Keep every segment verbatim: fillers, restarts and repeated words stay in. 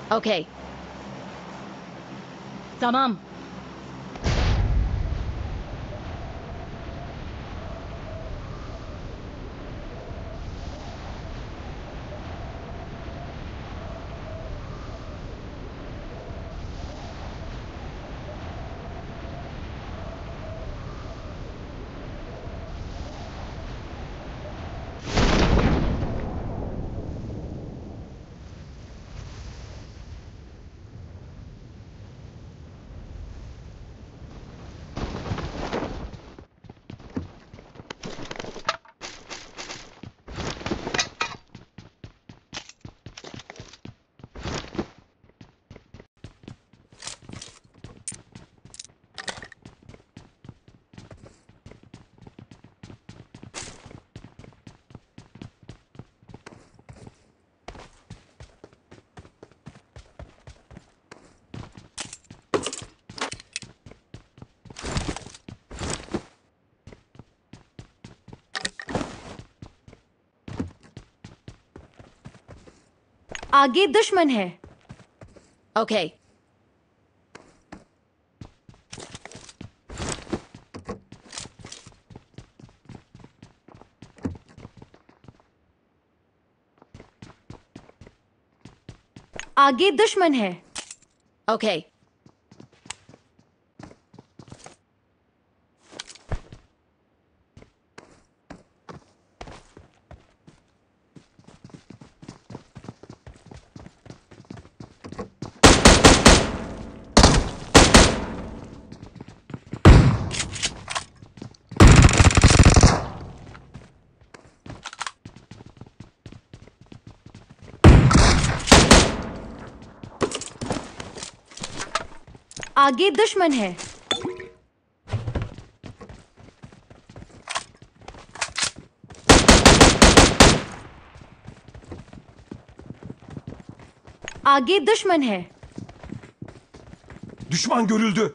Okay. Tamam. आगे दुश्मन है। Okay. आगे दुश्मन है। Okay. आगे दुश्मन है। आगे दुश्मन है। Düşman görüldü.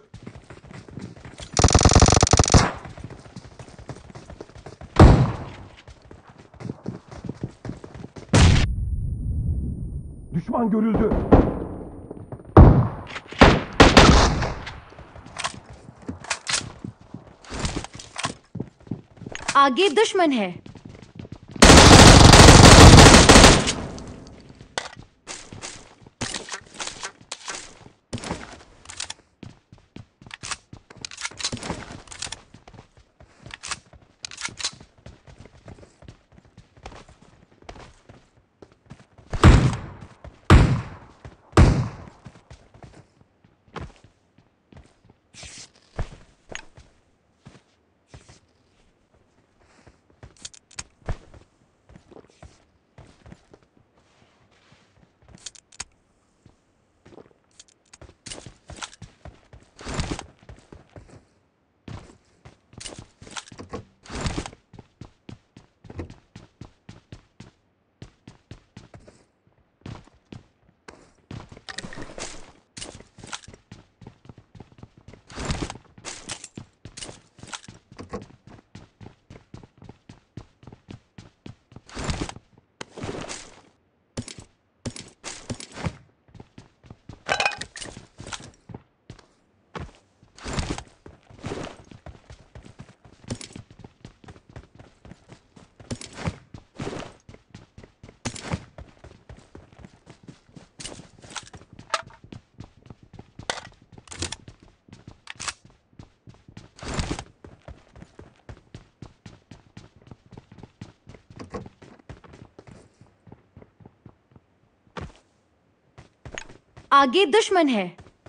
Düşman görüldü. आगे दुश्मन है। आगे दुश्मन है।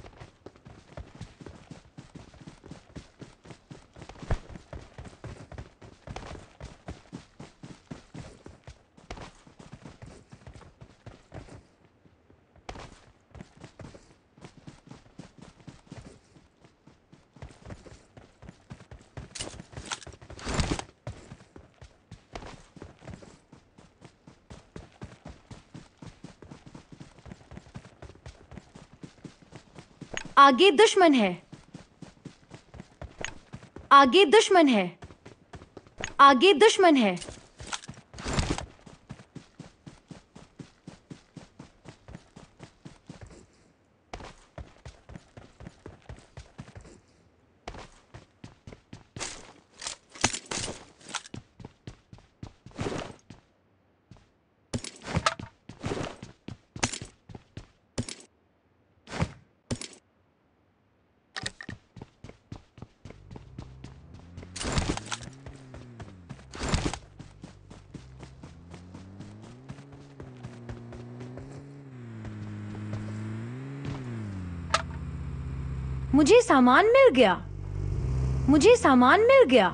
आगे दुश्मन है। आगे दुश्मन है। आगे दुश्मन है। मुझे सामान मिल गया मुझे सामान मिल गया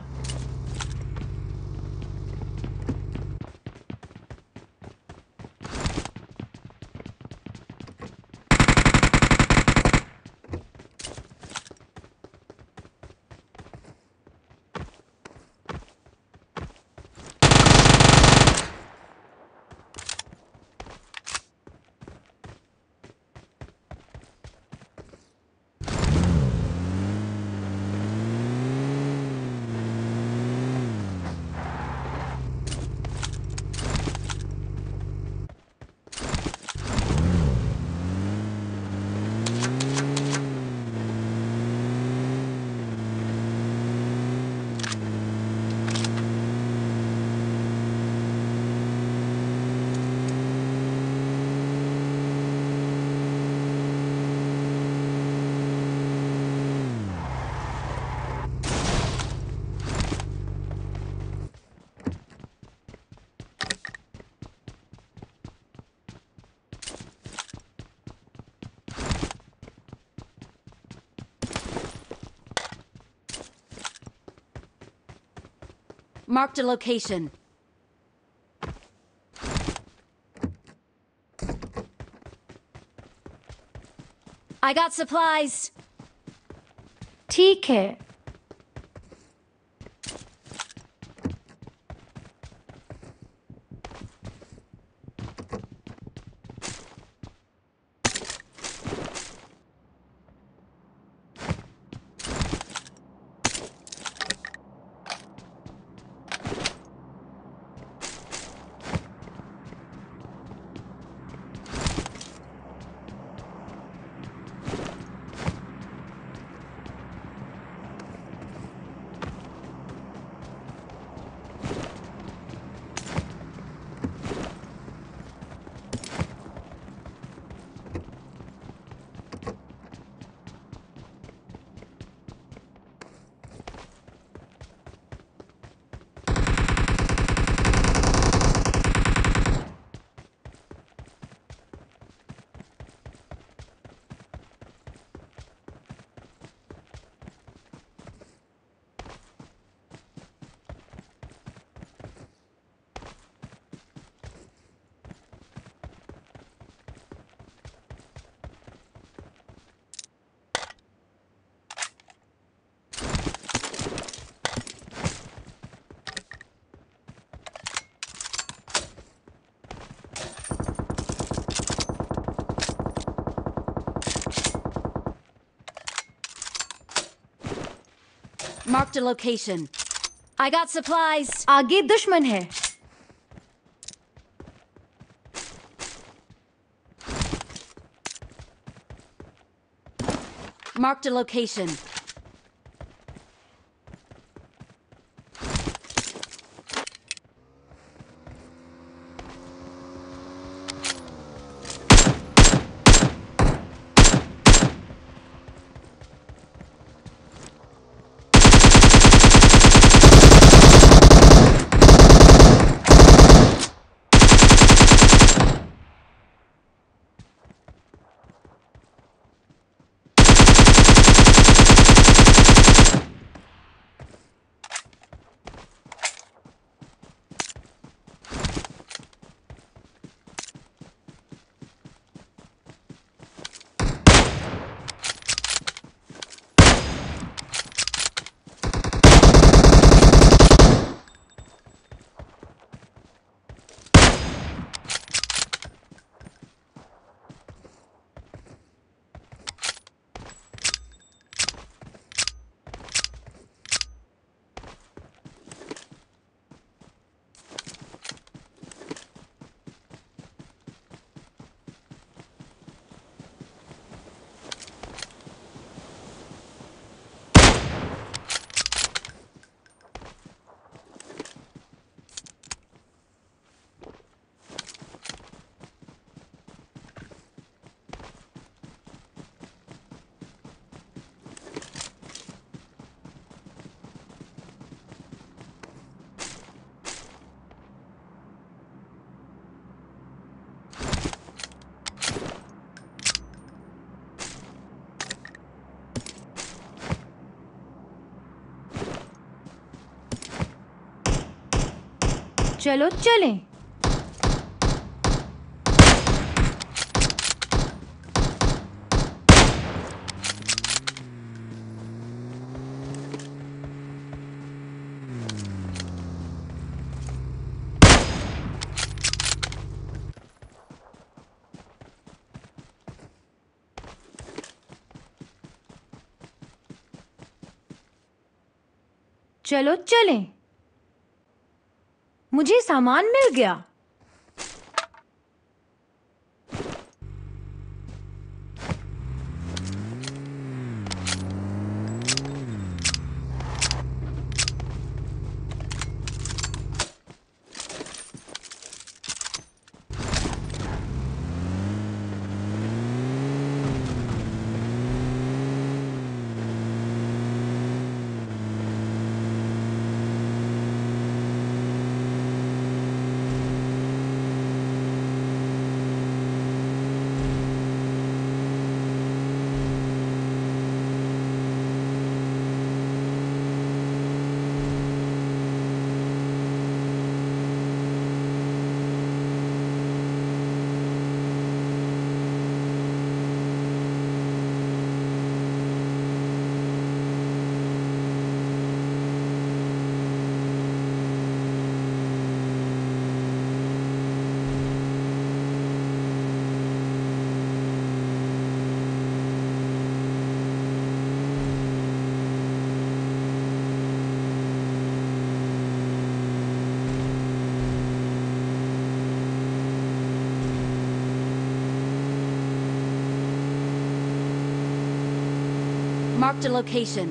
Marked a location. I got supplies. ठीक है Marked a location. I got supplies. आगे दुश्मन है Marked a location. चलो चलें। चलो चलें। मुझे सामान मिल गया। Marked a location.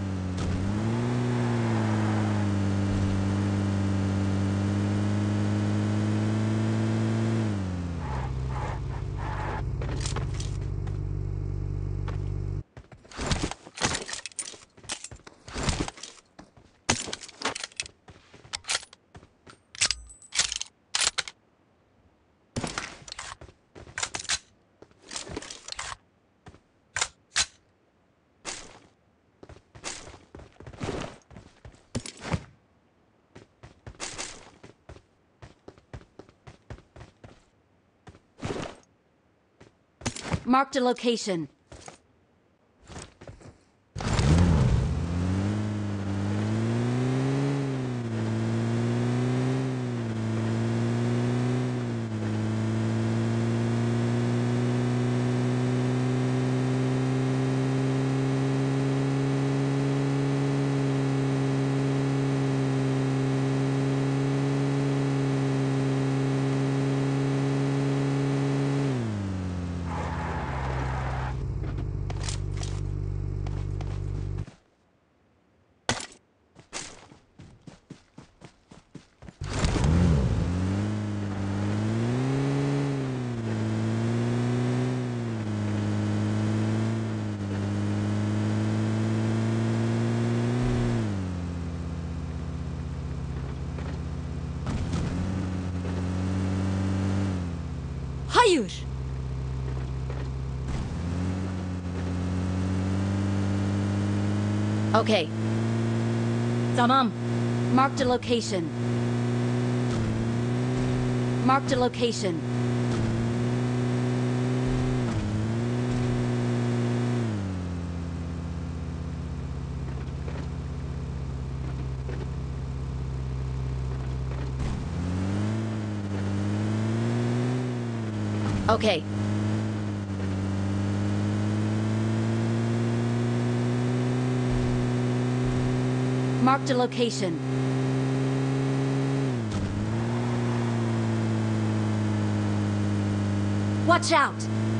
Marked a location. Hayır. Okay. Tamam. Marked a location. Marked a location. Okay. Marked a location. Watch out!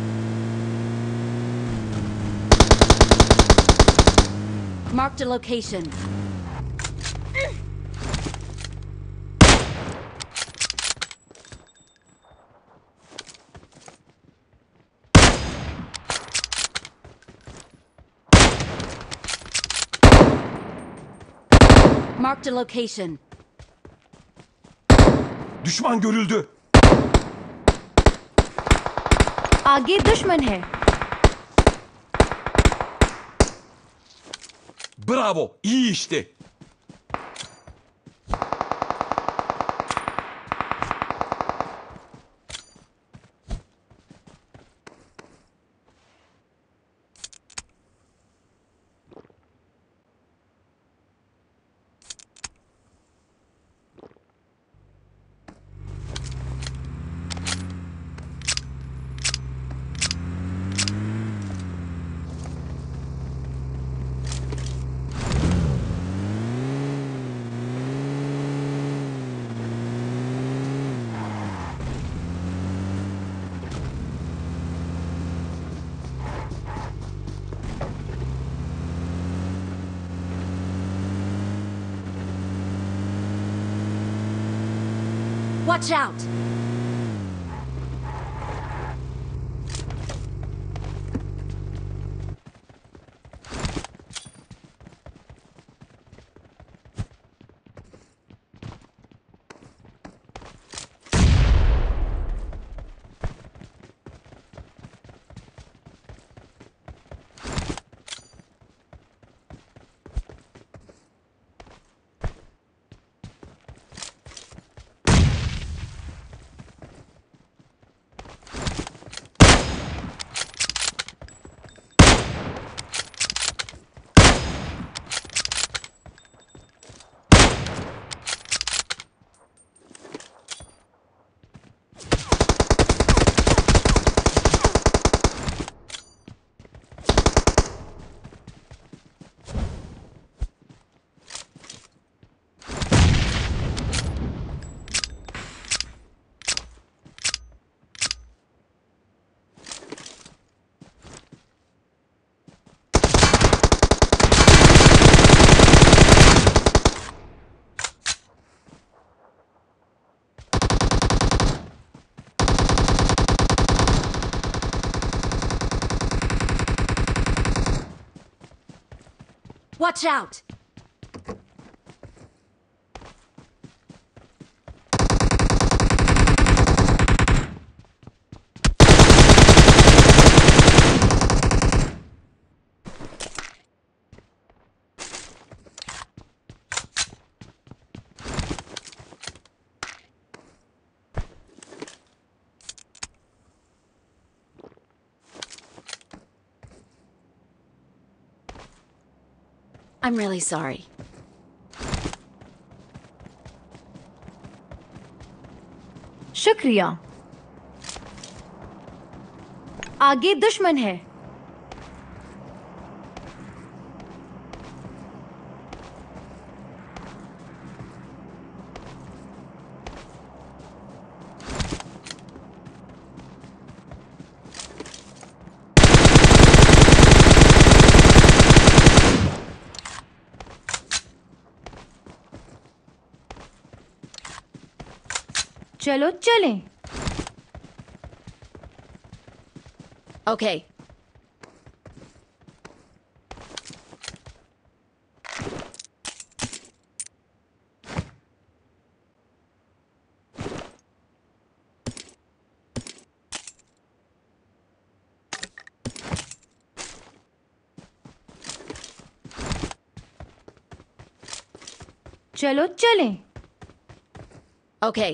Marked a location. Marked a location. Düşman görüldü. आगे दुश्मन है। Bravo, iyi işte. Watch out! Watch out! I'm really sorry. शुक्रिया। आगे दुश्मन है। चलो चलें। Okay. चलो चलें। Okay.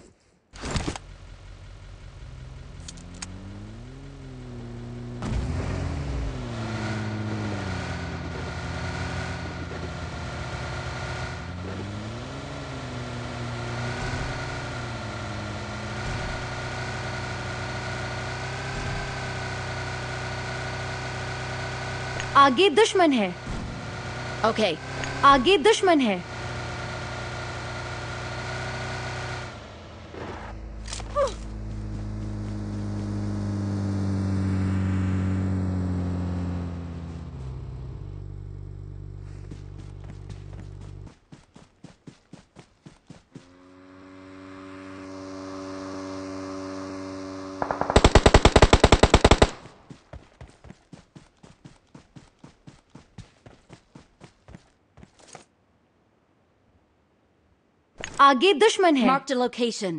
आगे दुश्मन है। Okay. आगे दुश्मन है। आगे दुश्मन है। Marked a location.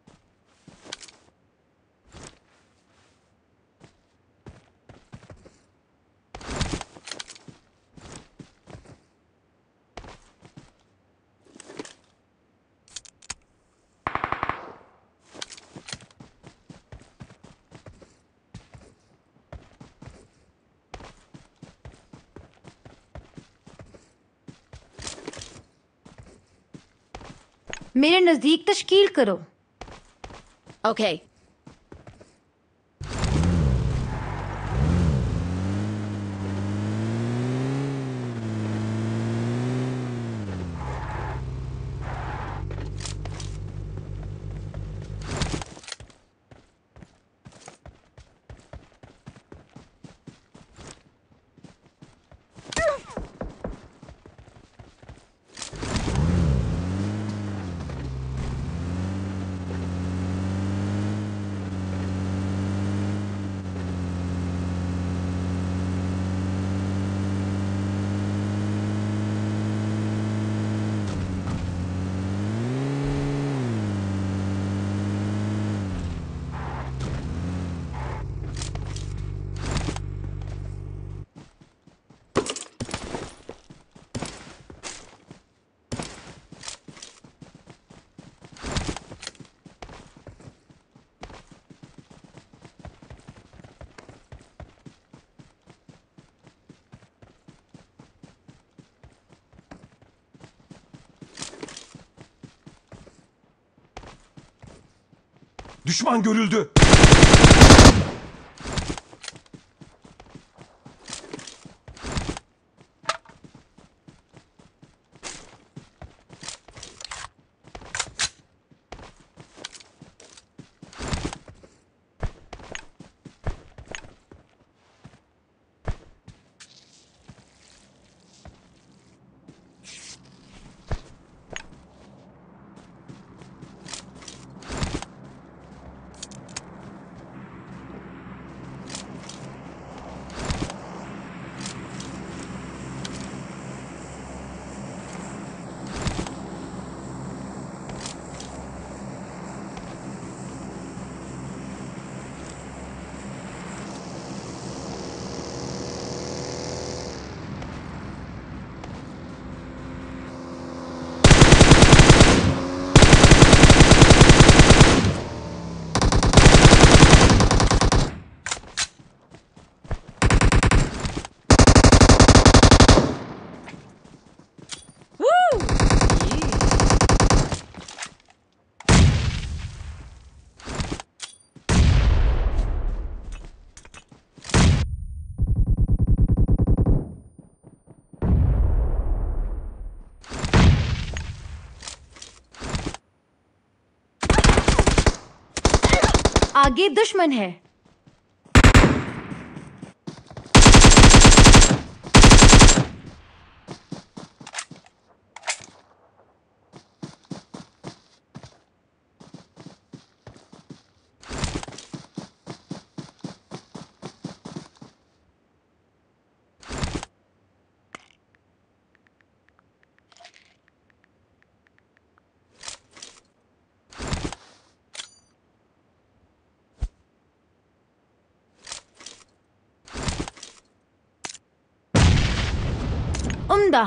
मेरे नजदीक तश्कील करो। Okay. Düşman görüldü. आगे दुश्मन है। उम्दा।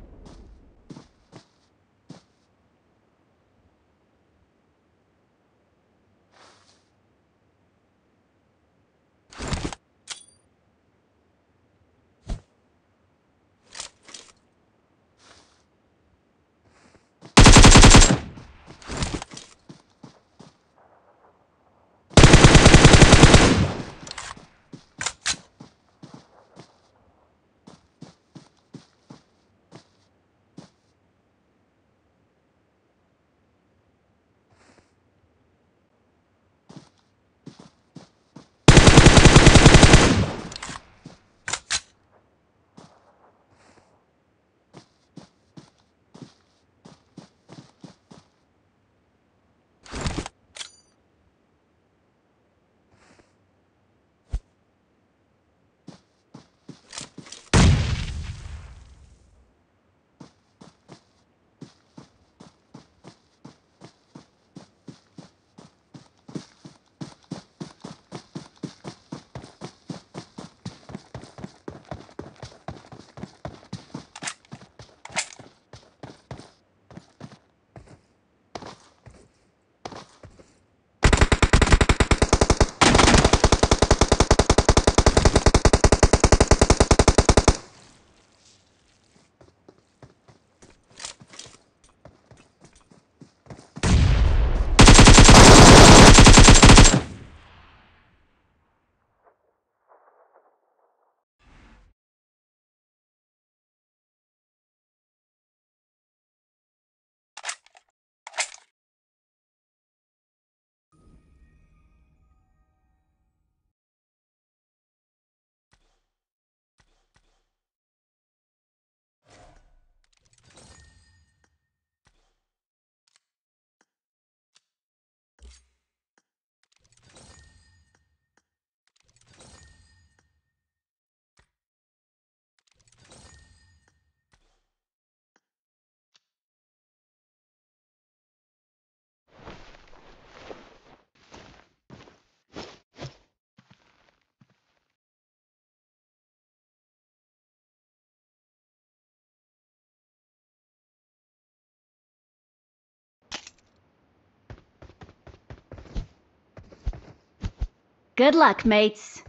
Good luck, mates.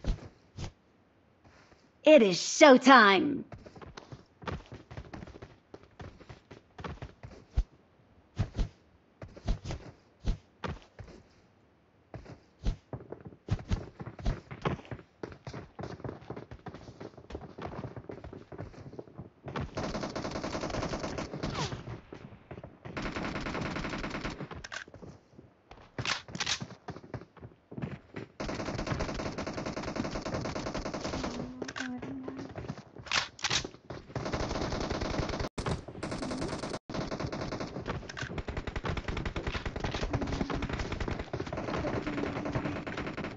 It is showtime.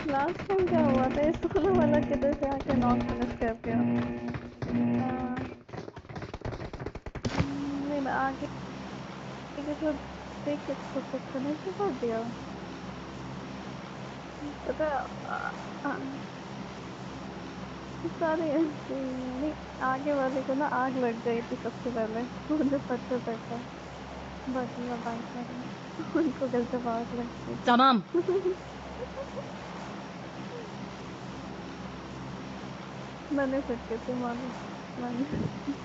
Last time क्या हुआ था, ये सोलो वाला किधर से आके नॉक फिनिश कर दिया। हाँ, नहीं मैं आगे के जो देख के खुद को फिनिश ही कर दिया। पता है, आ- आ- सारे ऐसे ही है। नहीं, आगे वाले को ना आग लग गई थी सबसे पहले, वो जो पत्थर पे था, बगी और बाइक वाले, उनको कैसे आग लग गई थी। Tamam. मैंने फेंके थे मालूम, मैंने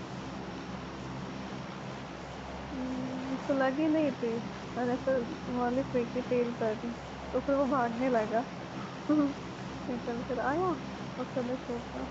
हम्म, उसको लगी नहीं थी। मैंने फिर वाली फेंकी तेल पर ही, तो फिर वो भागने लगा। निकल कर आया और फिनिश हो गया।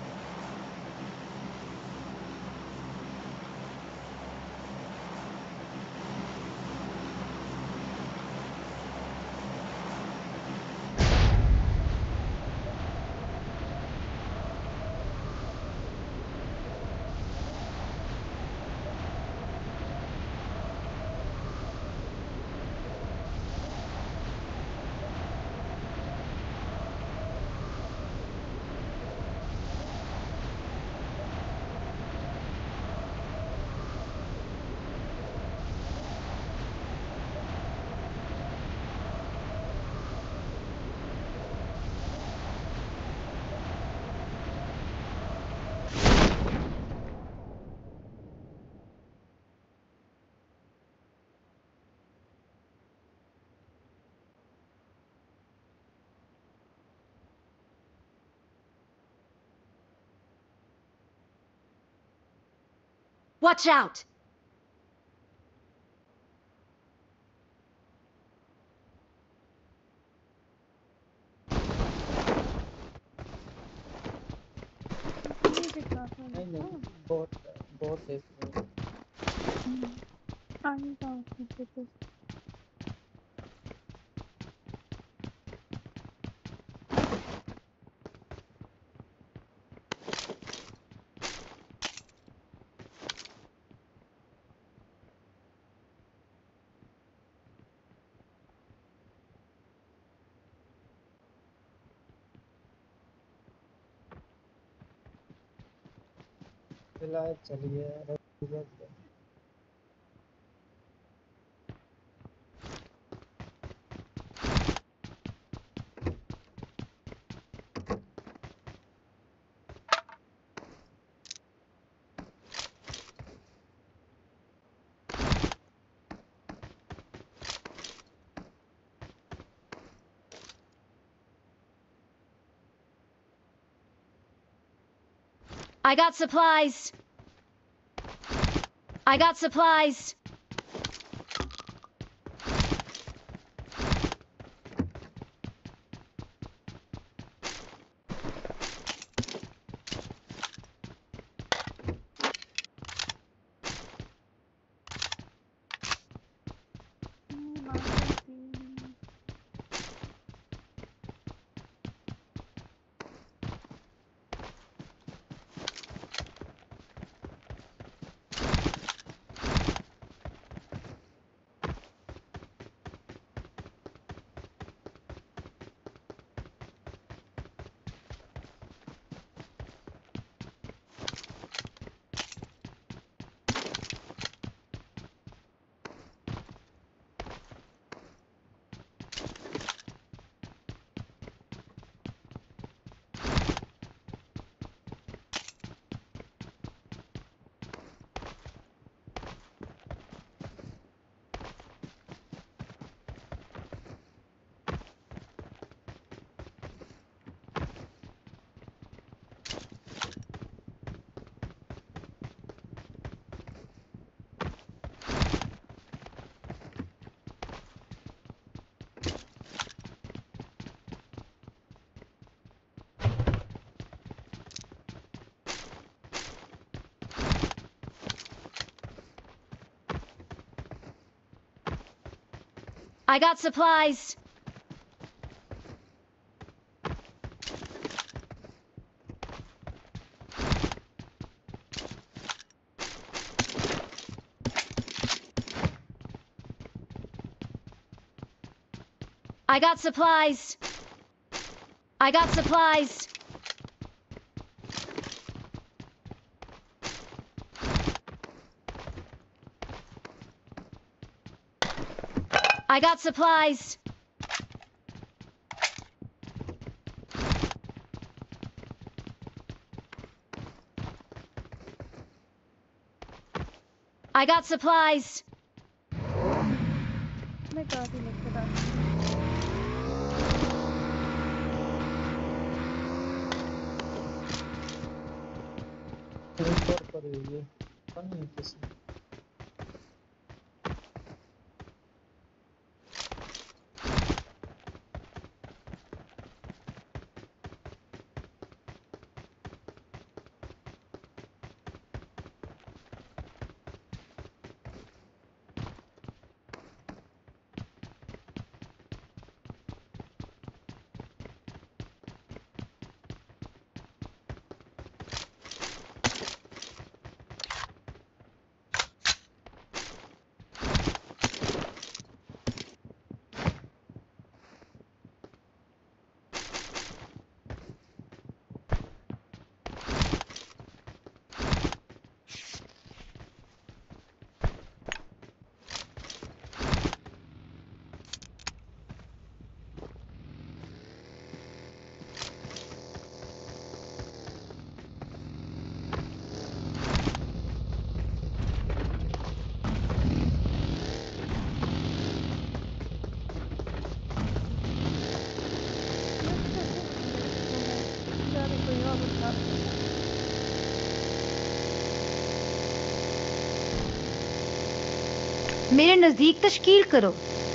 Watch out! ये दिखा था नहीं नहीं, ना। बहुत बहुत है इसमें। हम्म, आगे जाओ पीछे से। फिलहाल चलिए। I got supplies. I got supplies. Hmm, master की- I got supplies. I got supplies. I got supplies. I got supplies. I got supplies. मैं काफी लेके था एक और पर ये पता नहीं किसी जाने कोई और बता मेरे नजदीक तश्कील करो।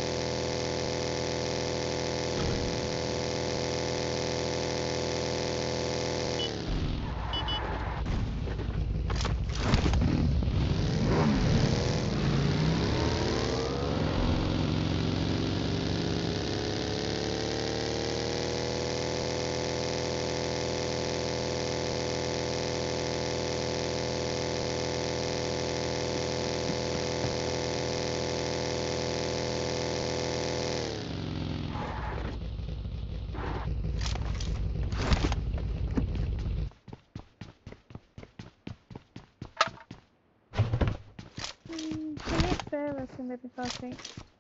फिनिक्स है वैसे मेरे पास में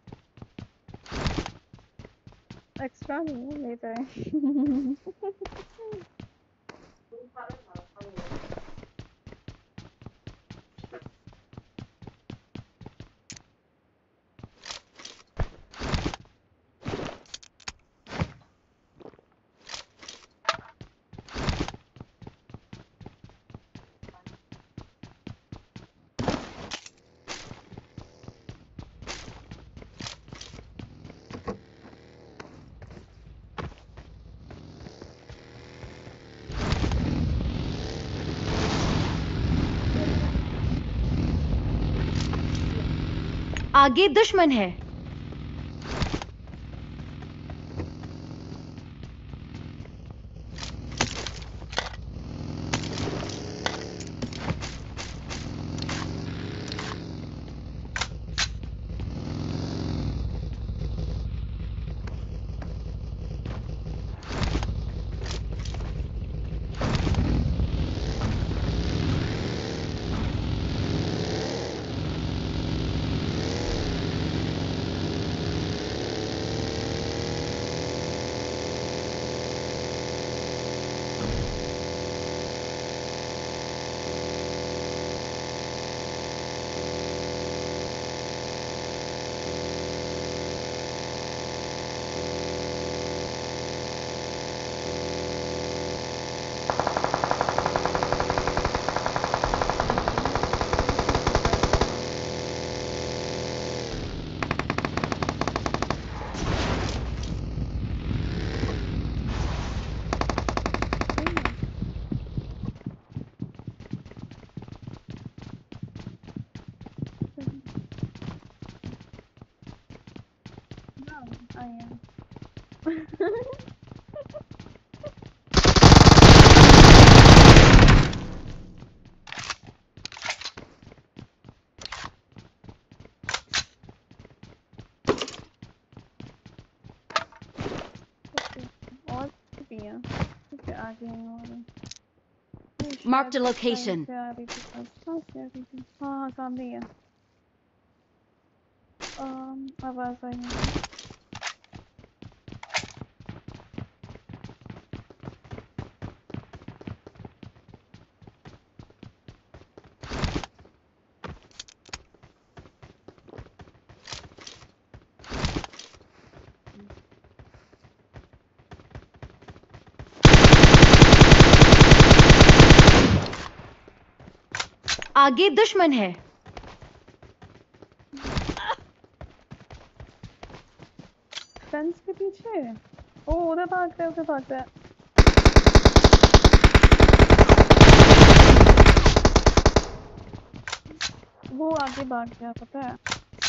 एक्स्ट्रा नहीं है ले जाए आगे दुश्मन है। I am. Okay. और पे हैं क्योंकि आगे हैं और ये Marked a शायद इस साइड location. से आ रही थी बस कहाँ से आ रही थी हाँ हाँ सामने ही है अम, आवाज आई मुझे आगे दुश्मन है। फेंस के पीछे ओ उधर भाग रहा है उधर भाग रहा है वो आगे भाग गया पता है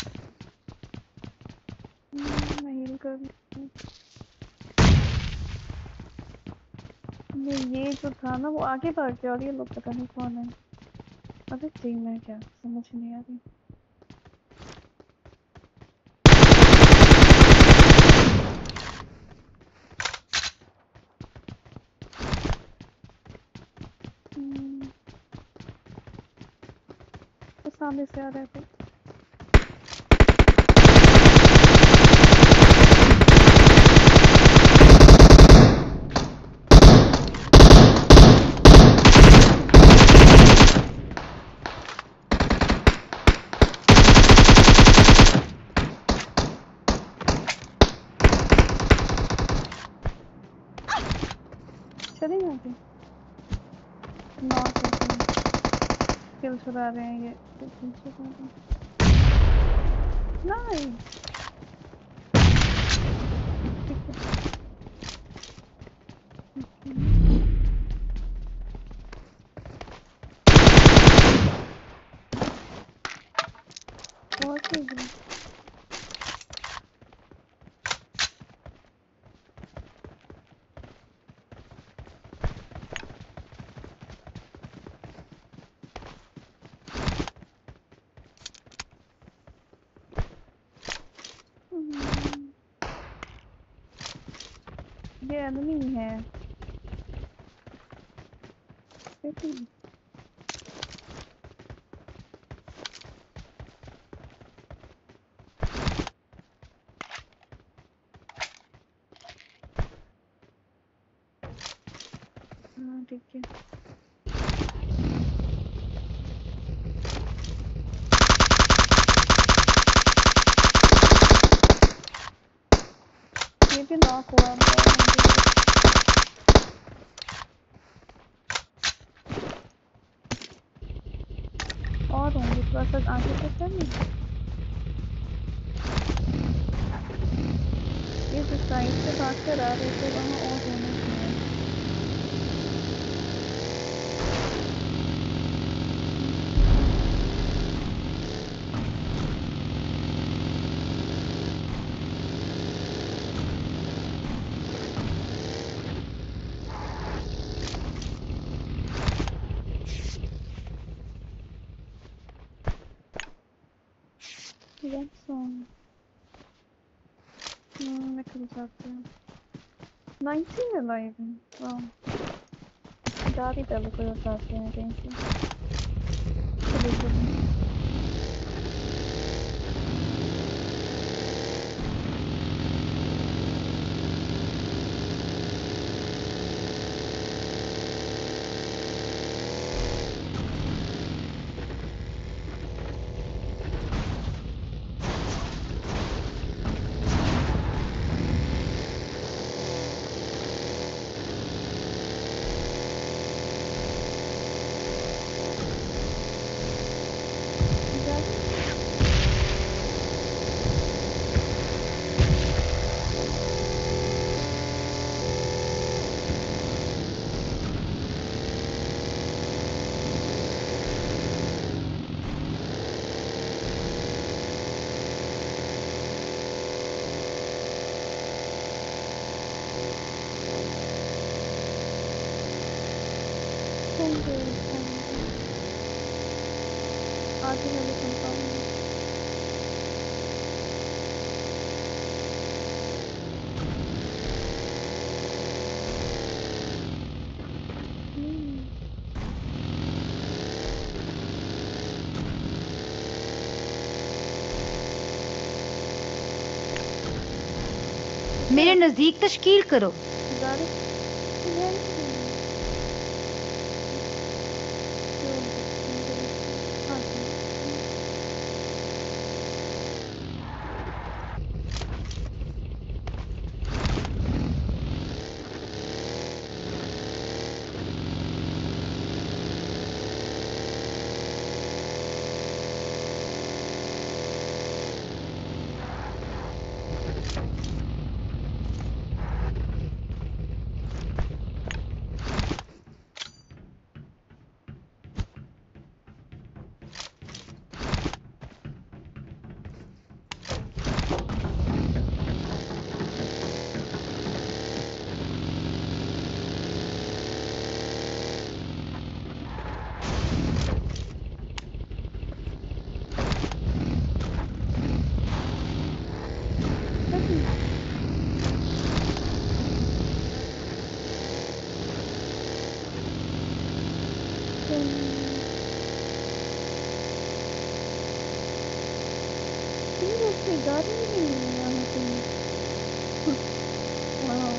हम्म, मैं हील कर लूं। नहीं ये जो था ना वो आगे भाग गया और ये लोग पता नहीं कौन है अरे टीम है क्या समझ नहीं आ रही हम्म, वो सामने से आ रहा है कोई चले आगे नॉट किल चुरा रहे हैं ये किल चुरा रहे हैं नाइस ठीक है बहुत ही good। हम्म, ये एनिमी है देखिए हाँ ठीक है ये भी नॉक हुआ बहुत और होंगे थोड़ा सा आगे तक है ना ये जो साइड से भाग कर आ रहे थे वहाँ और होने चाहिए That's um, no, मैं खुल जाती हूँ नाइनटी है लाइव में वाह गाड़ी पहले कोई उठाते हैं कहीं से चलिए चलिए आगे वाले कंपाउंड में मेरे नजदीक तश्कील करो। गाड़ी है गाड़ी नहीं है यहाँ पे। वाह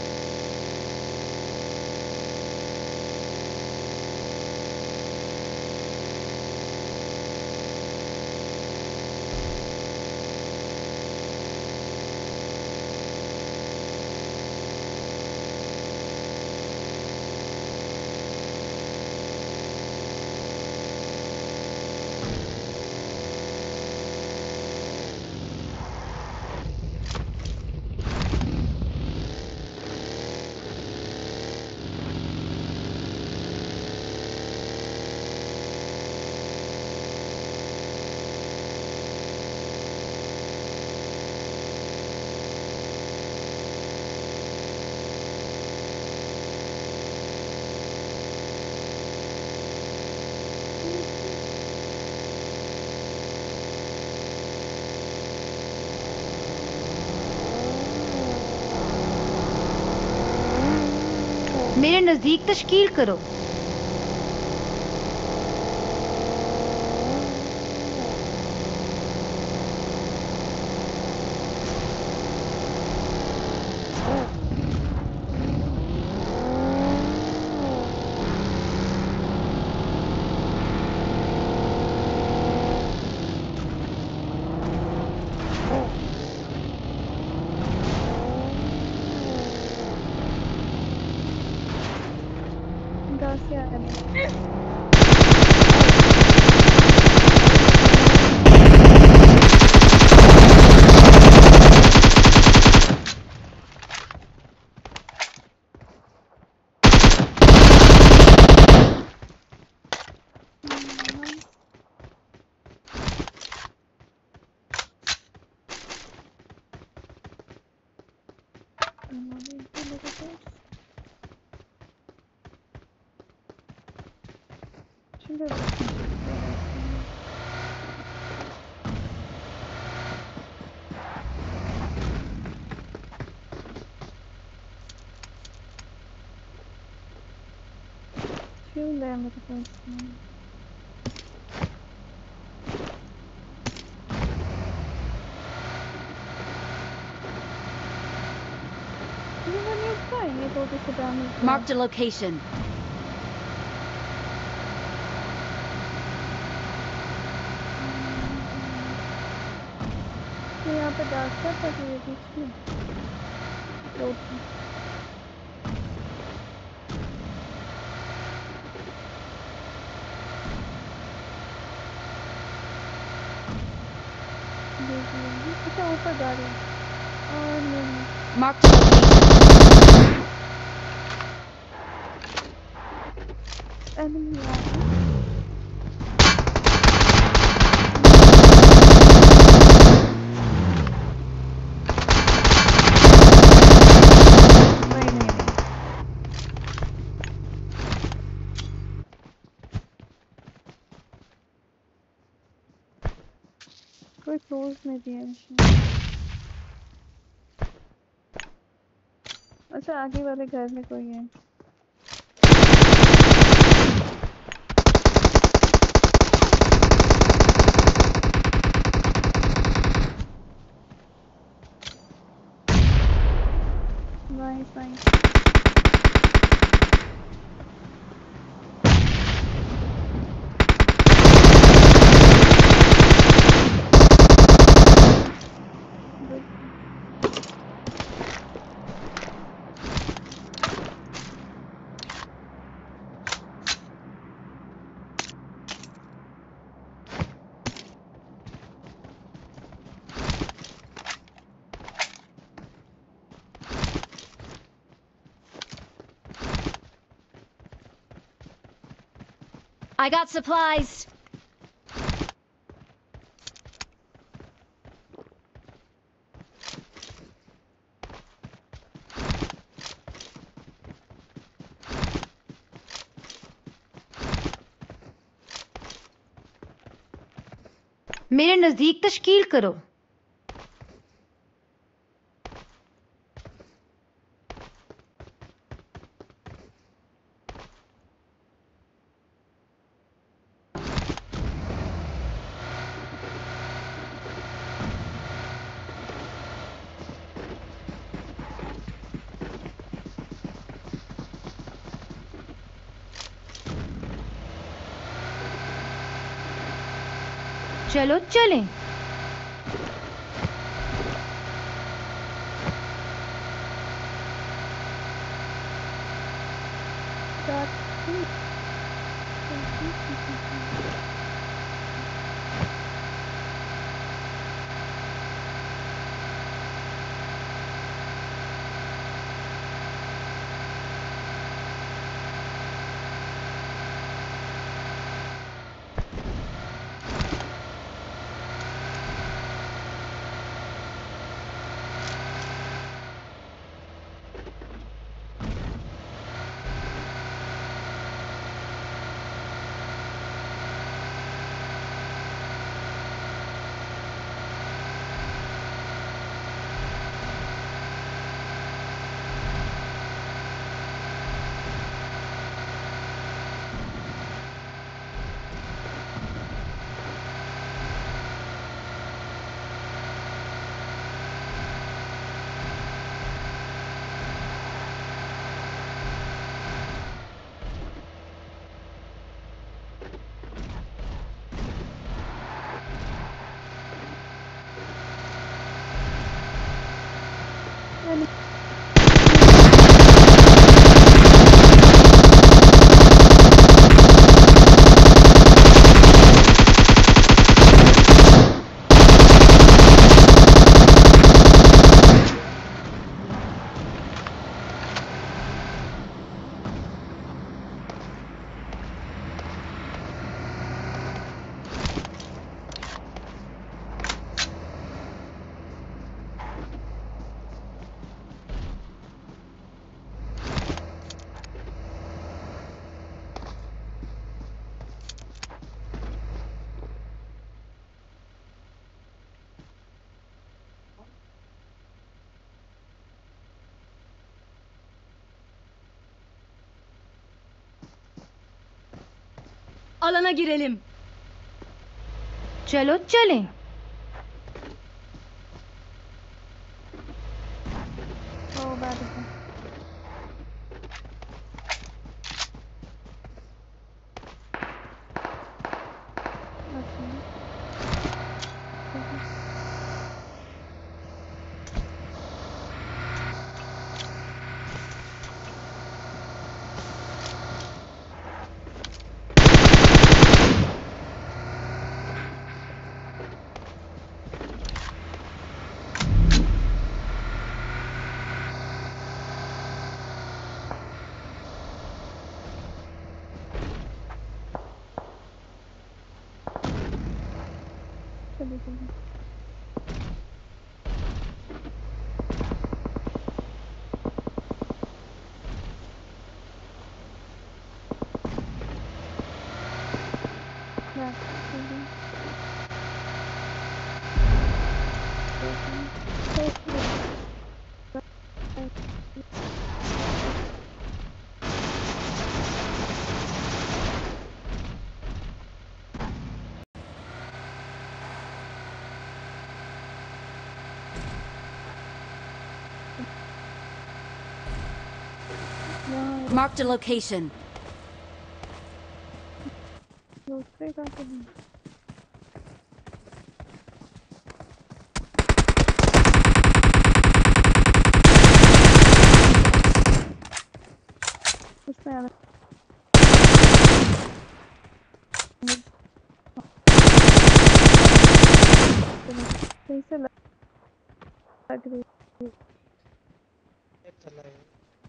मेरे नजदीक तश्कील करो। Fuel है मेरे पास में। ये वाली उसका है, ये तो किसी डैमेज Marked a location. ये यहाँ पे डालता था कि ये बीच में रोड में। अच्छा ऊपर गाड़ी और नहीं Marked a location. एनिमी आ रहा है। नहीं नहीं नहीं कोई क्लोज नहीं दिया मुझे। अच्छा आगे वाले घर में कोई है। Nice. Good. I got supplies. मेरे नजदीक तश्कील करो। चलो चलें। Got it. Alana girelim. चलो चलें। Oh, bad again. चलिए चलिए Yeah, चलिए Marked a location. दूसरे का तो नहीं। उसमें आना कहीं से लग रही है। ये चला है।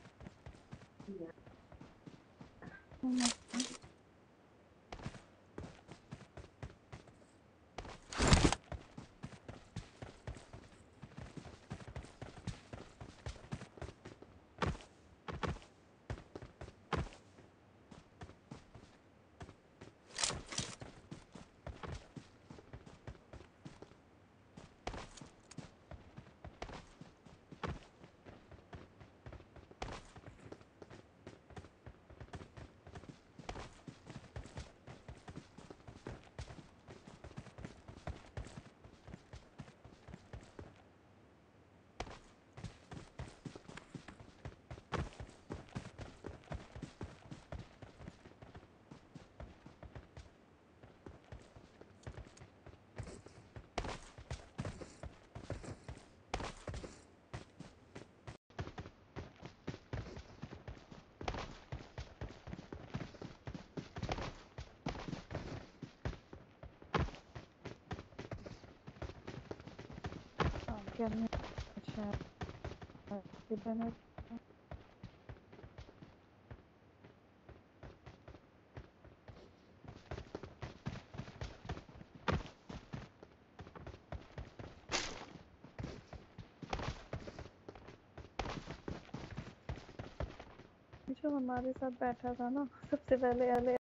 हाँ, क्या मैं अच्छा किधर है? जो हमारे साथ बैठा था ना सबसे पहले वाले